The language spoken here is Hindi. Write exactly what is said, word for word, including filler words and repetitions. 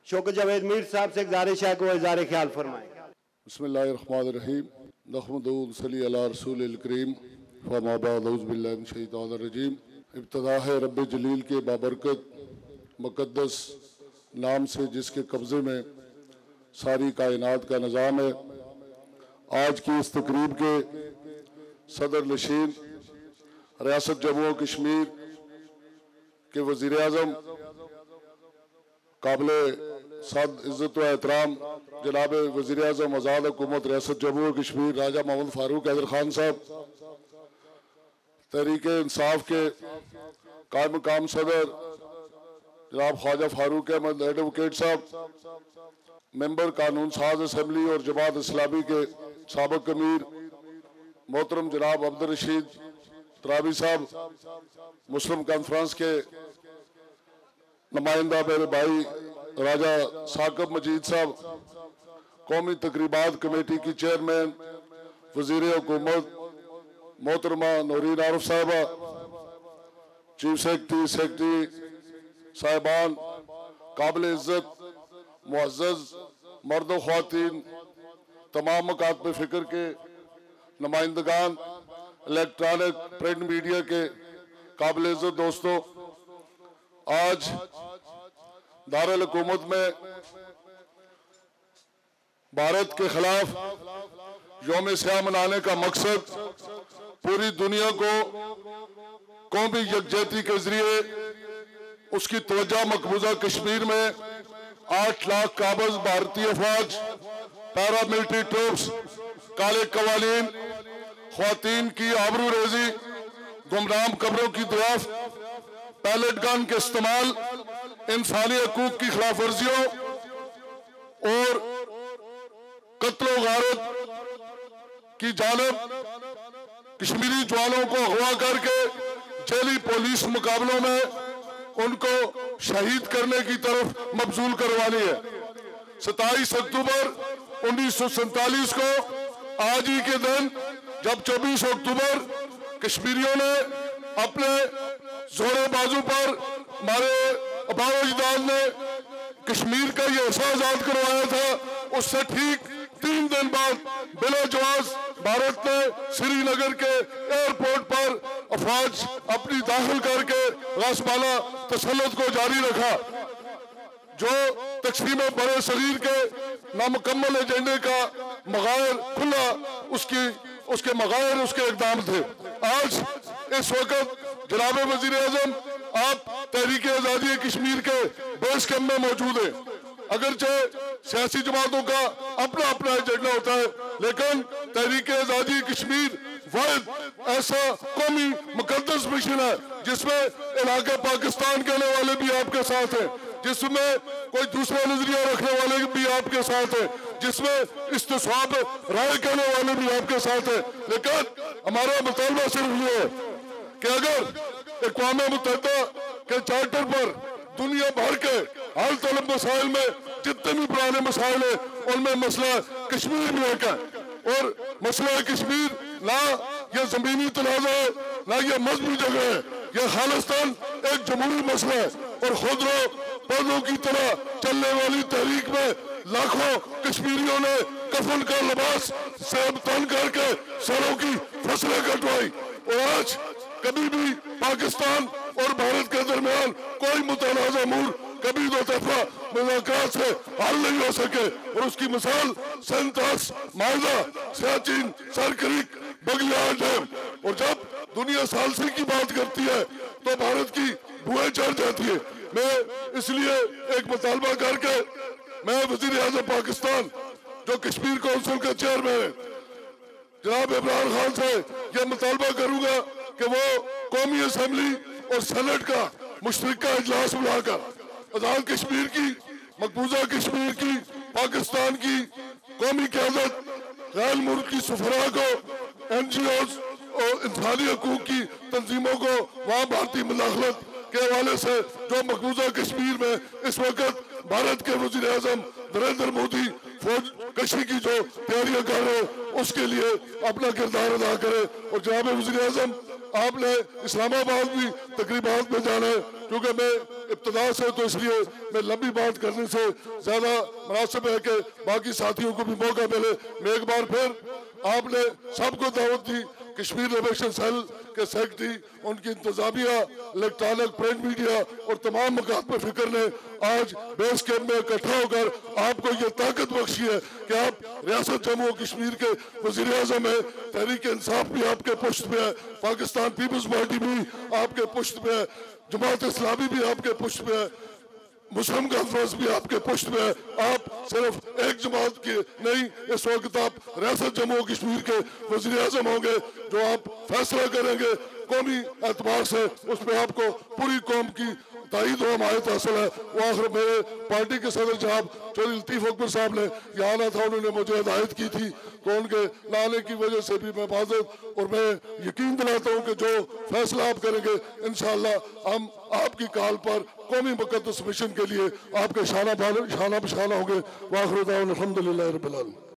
शौकत जावेद मीर साहब से गुजारिश है कि वो इज़हार ख्याल फरमाएं। बिस्मिल्लाहिर्रहमानिर्रहीम नहमदुहु व नसल्ली अला रसूलिल करीम व मा बाद औज़ु बिल्लाहि मिनश शैतानिर रजीम। इब्तिदा है रब्बे जलील के बाबरकत मुक़द्दस नाम से जिसके कब्ज़े में सारी कायनात का निज़ाम है। आज की इस तकरीब के सदर नशीन रियासत जम्मू कश्मीर के वज़ीर आज़म काबिले साद इज़्ज़त व एहतराम जनाब वज़ीर आज़म आज़ाद हुकूमत रियासत जम्मू कश्मीर राजा मोहम्मद फारूक हैदर खान साहब, तहरीक इंसाफ के कायम मकाम सदर जनाब ख्वाजा फारूक अहमद एडवोकेट साहब, मेंबर कानून साज असम्बली और जमात इस्लामी के साबिक़ अमीर मोहतरम जनाब अब्दुल रशीद तरावी साहब, मुस्लिम कॉन्फ्रेंस के नुमाइंदा मेरे भाई राजा साकिब मजीद साहब, कौमी तकरीबात कमेटी की चेयरमैन वज़ीर हुकूमत मोहतरमा नूरीन आरिफ साहबा, चीफ सेक्रेटरी सेक्रेटरी साहिबान, काबिल इज़्ज़त मुअज़्ज़ज़ मर्द व ख़वातीन, तमाम मकातब फ़िक्र के नुमाइंदगान, इलेक्ट्रॉनिक प्रिंट मीडिया के काबिल इज़्ज़त दोस्तों, आज दारुल हुकूमत में भारत के खिलाफ यौम स्याह मनाने का मकसद पूरी दुनिया को कौमी यकजहती के जरिए उसकी तवज्जो मकबूजा कश्मीर में आठ लाख काबज भारतीय फौज, पैरामिलिट्री ट्रूप्स, काले कवालीन, ख्वातीन की आबरू रेजी, गुमनाम कब्रों की दुआफ, पैलेट गन के इस्तेमाल, इंसानी हकूक की खिलाफ वर्जियों और कत्ल गारत की जानिब कश्मीरी जवानों को अगवा करके जेली पुलिस मुकाबलों में उनको शहीद करने की तरफ मबजूल करवानी है। सत्ताईस अक्टूबर उन्नीस सौ सैतालीस को आज ही के दिन जब चौबीस अक्टूबर कश्मीरियों ने अपने जोरे बाजू पर हमारे आबाओ अजदाद ने कश्मीर का ये हिस्सा आजाद करवाया था, उससे ठीक तीन दिन बाद बिला जवाज भारत ने श्रीनगर के एयरपोर्ट पर अफवाज अपनी दाखिल करके गासबाना तसल्लुत को जारी रखा, जो तकसीम बड़े सगीर के नामुकम्मल एजेंडे का मगायर खुला उसकी उसके मगायर उसके इकदाम थे। आज इस वक्त जनाब वजीर आजम आप तहरीक आज़ादी कश्मीर के बेस कैंप में मौजूद है। अगरचे सियासी जमातों का अपना अपना एजेंडा होता है, लेकिन तहरीक आज़ादी कश्मीर वाहिद ऐसा कौमी मुकद्दस मिशन है जिसमें इलाके पाकिस्तान कहने वाले भी आपके साथ हैं, जिसमें कोई दूसरा नजरिया रखने वाले भी आपके साथ हैं, जिसमें इस्तिस्वाब राय कहने वाले भी आपके साथ हैं। लेकिन हमारा मुतालबा सिर्फ ये है कि अगर अक़वाम मुत्तहिदा के चार्टर पर दुनिया भर के हाल तलब मसाइल में जितने भी पुराने मसाइल है उनमें मसला कश्मीर में है, और मसला कश्मीर ना ये जमीनी तनाज़ा है ना ये मजबूरी जगह है, ये खालिस्तान एक जमहूरी मसला है। और खुदरो पौधों की तरह चलने वाली तहरीक में लाखों कश्मीरियों ने कफन का लिबास सेब तन करके सरों की फसलें कटवाई, और आज कभी भी पाकिस्तान और भारत के दरमियान कोई मुतनाज़ा अमूर कभी दो तरफा मुज़ाकरात से हल नहीं हो सके। और उसकी मिसाल सेंटास, मालदा, सियाचिन, सरक्रीक, बगलियार डैम। और जब दुनिया सालसी की बात करती है तो भारत की बुआएं चढ़ जाती है। मैं इसलिए एक मुतालबा करके मैं वज़ीर आज़म पाकिस्तान जो कश्मीर काउंसिल का चेयरमैन है जनाब इमरान खान से यह मुतालबा करूंगा कि वो कौमी असम्बली और सेनेट का मुश्तरका इजलास बुलाकर आजाद कश्मीर की, मकबूजा कश्मीर की, पाकिस्तान की कौमी क़यादत, गैर मुल्की सफरा को, एन जी ओज और इंसानी हकूक की तंजीमों को वहाँ भारतीय मुदाखलत के हवाले से जो मकबूजा कश्मीर में इस वक्त भारत के वज़ीर आज़म नरेंद्र मोदी फौज कशी की जो तैयारियां कर रहे हैं उसके लिए अपना किरदार अदा करे। और जनाब वज़ीर आज़म आपने इस्लामाबाद भी तकरीबात में जाना है, क्योंकि मैं इब्तदा से तो इसलिए मैं लंबी बात करने से ज्यादा मुनासिब है कि बाकी साथियों को भी मौका मिले। मैं एक बार फिर आपने सबको दावत दी, कश्मीर लिबरेशन सेल के सेक्रेटरी, उनकी इंतजामिया, इलेक्ट्रॉनिक प्रिंट मीडिया और तमाम मकाम फिक्र ने आज बेस कैंप में इकट्ठा होकर आपको ये ताकत बख्शी है कि आप रियासत जम्मू और कश्मीर के वजीर आजम है। तहरीक इंसाफ भी आपके पुष्ट में है, पाकिस्तान पीपल्स पार्टी भी आपके पुष्ट में है, जमात इस्लामी भी आपके पुष्ट में है, मुस्लिम कॉन्फ्रेंस भी आपके पुष्ट में है। आप सिर्फ एक जमात के नहीं, इस वक्त आप रियासत जम्मू कश्मीर के वजीर आजम होंगे। जो आप फैसला करेंगे कौमी एतबार से, उस पर आपको पूरी कौम की ताईद व हमायत हासिल है। वो आखिर मेरे पार्टी के सदर साहब चौधरी लतीफ अकबर साहब ने यहाँ आना था, उन्होंने मुझे हिदायत की थी, तो उनके लाने की वजह से भी मैं बाज़त और मैं यकीन दिलाता हूँ कि जो फैसला आप करेंगे इंशाअल्लाह हम आपकी कॉल पर कौमी मुक़द्दस मिशन के लिए आपके शाना शाना बशाना होंगे। वाखिर दावना अल्हम्दुलिल्लाहि रब्बिल आलमीन।